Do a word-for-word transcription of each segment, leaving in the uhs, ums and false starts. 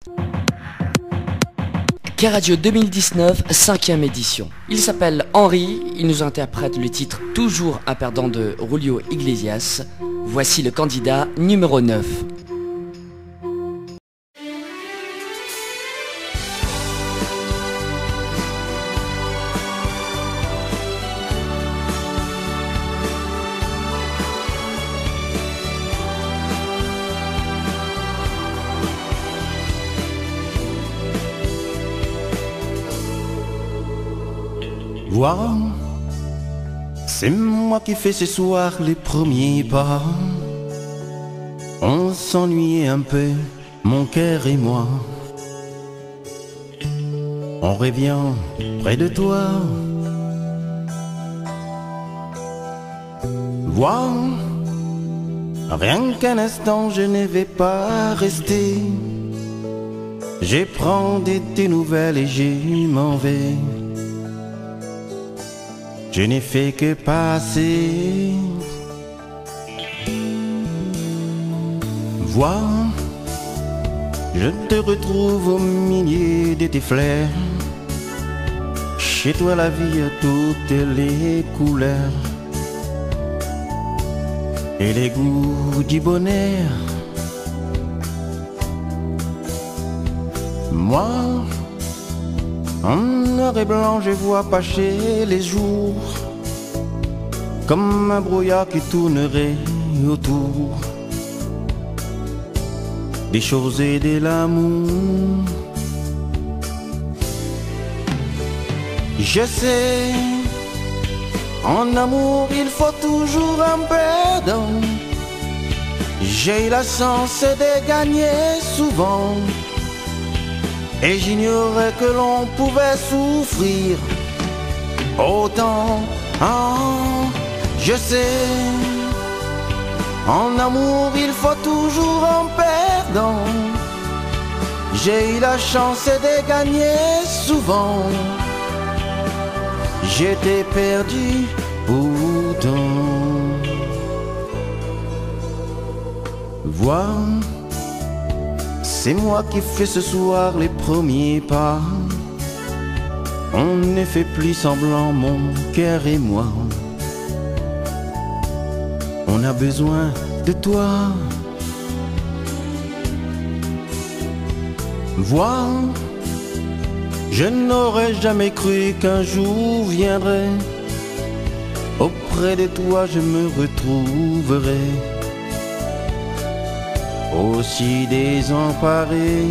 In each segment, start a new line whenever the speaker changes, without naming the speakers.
K-Radio deux mille dix-neuf, cinquième édition. Il s'appelle Henri, il nous interprète le titre Toujours un perdant de Julio Iglesias. Voici le candidat numéro neuf.
Vois, c'est moi qui fais ce soir les premiers pas. On s'ennuyait un peu, mon cœur et moi. On revient près de toi. Vois, rien qu'un instant je ne vais pas rester. Je prends de tes nouvelles et je m'en vais. Je n'ai fait que passer. Vois, je te retrouve au milieu de tes fleurs. Chez toi la vie a toutes les couleurs et les goûts du bonheur. Moi, en noir et blanc, je vois passer les jours comme un brouillard qui tournerait autour des choses et de l'amour. Je sais, en amour il faut toujours un perdant. J'ai eu la chance de gagner souvent et j'ignorais que l'on pouvait souffrir autant. Oh, je sais, en amour il faut toujours un perdant. J'ai eu la chance de gagner souvent. J'étais perdu pourtant. Vois, c'est moi qui fais ce soir les premiers pas. On ne fait plus semblant, mon cœur et moi. On a besoin de toi. Vois, je n'aurais jamais cru qu'un jour viendrait. Auprès de toi je me retrouverai aussi désemparé.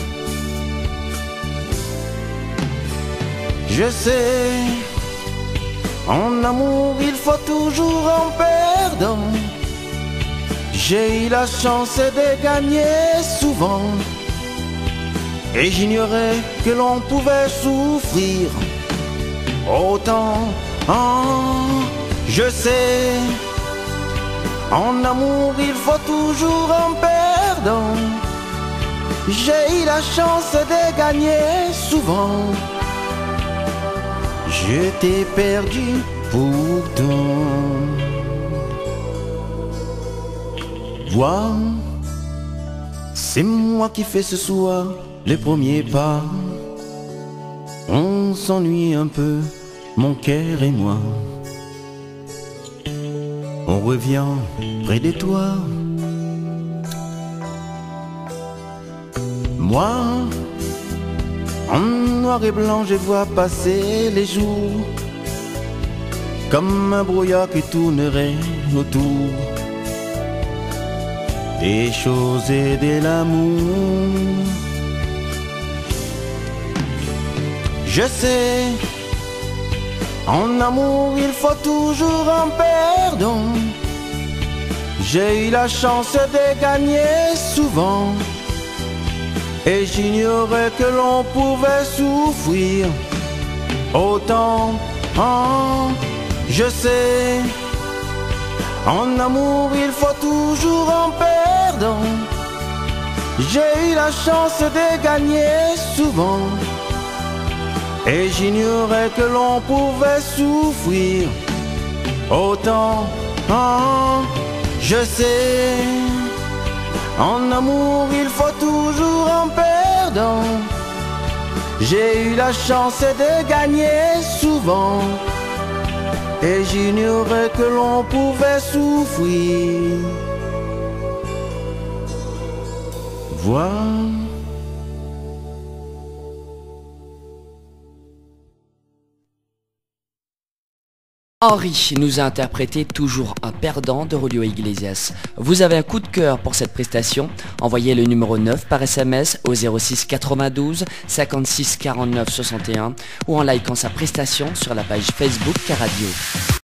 Je sais, en amour il faut toujours un perdant. J'ai eu la chance de gagner souvent et j'ignorais que l'on pouvait souffrir autant. Oh, je sais, en amour il faut toujours un perdant. J'ai eu la chance de gagner souvent. Je t'ai perdu pourtant. Vois, c'est moi qui fais ce soir les premiers pas. On s'ennuie un peu, mon cœur et moi. On revient près de toi. Moi, en noir et blanc, je vois passer les jours comme un brouillard qui tournerait autour des choses et de l'amour. Je sais, en amour il faut toujours un perdant. J'ai eu la chance de gagner souvent et j'ignorais que l'on pouvait souffrir autant. Oh, je sais, en amour il faut toujours un perdant. J'ai eu la chance de gagner souvent et j'ignorais que l'on pouvait souffrir autant. Oh, je sais, en amour il faut toujours un perdant. J'ai eu la chance de gagner souvent, et j'ignorais que l'on pouvait souffrir. Vois.
Henri nous a interprété Toujours un perdant de Julio Iglesias. Vous avez un coup de cœur pour cette prestation? Envoyez le numéro neuf par S M S au zéro six quatre-vingt-douze cinquante-six quarante-neuf soixante et un ou en likant sa prestation sur la page Facebook K-Radio.